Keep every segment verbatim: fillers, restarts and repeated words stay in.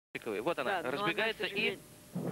Вот она, да, разбегается она, и...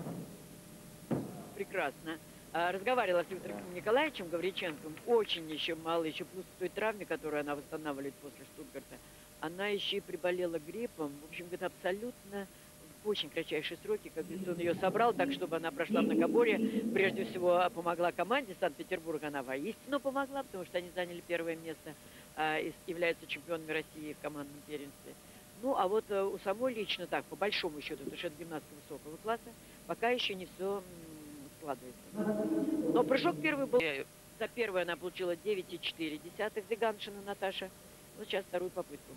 Прекрасно. А, разговаривала с Виктором Николаевичем Гавриченком, очень еще мало, еще плюс к той травме, которую она восстанавливает после Штутгарта. Она еще и приболела гриппом. В общем, говорит, абсолютно в очень кратчайшие сроки, как говорится, он ее собрал так, чтобы она прошла многоборье. Прежде всего, помогла команде Санкт-Петербурга. Она воистину помогла, потому что они заняли первое место, а, и являются чемпионами России в командном первенстве. Ну, а вот э, у самой лично так, по большому счету, потому что это гимнастка высокого класса, пока еще не все складывается. Но прыжок первый был. За первую она получила девять и четыре десятых Зиганшина Наташа. Вот сейчас вторую попытку.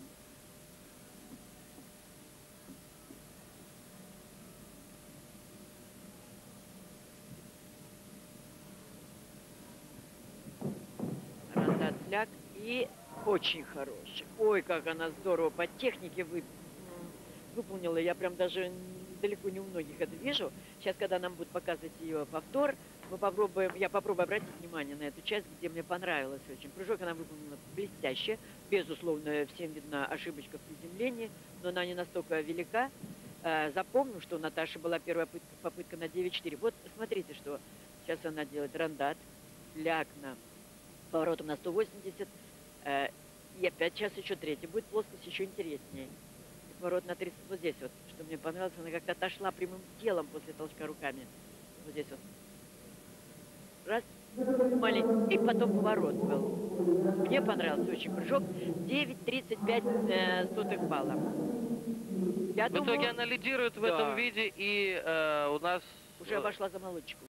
Рандат фляг. И очень хороший. Ой, как она здорово по технике вы, выполнила. Я прям даже далеко не у многих это вижу. Сейчас, когда нам будут показывать ее повтор, мы попробуем, я попробую обратить внимание на эту часть, где мне понравилось очень. Прыжок она выполнила блестяще. Безусловно, всем видна ошибочка в приземлении, но она не настолько велика. Запомню, что у Наташи была первая попытка, попытка на девять четыре. Вот смотрите, что сейчас она делает. Рандат, фляг на поворотом на сто восемьдесят. И опять сейчас еще третий будет, плоскость еще интереснее. Поворот на тридцать, вот здесь вот, что мне понравилось, она как-то отошла прямым телом после толчка руками. Вот здесь вот. Раз, маленький, и потом поворот был. Мне понравился очень прыжок. девять тридцать пять э, сотых балла. Я в думаю, итоге она лидирует в да. этом виде, и э, у нас... Уже обошла за молодчику.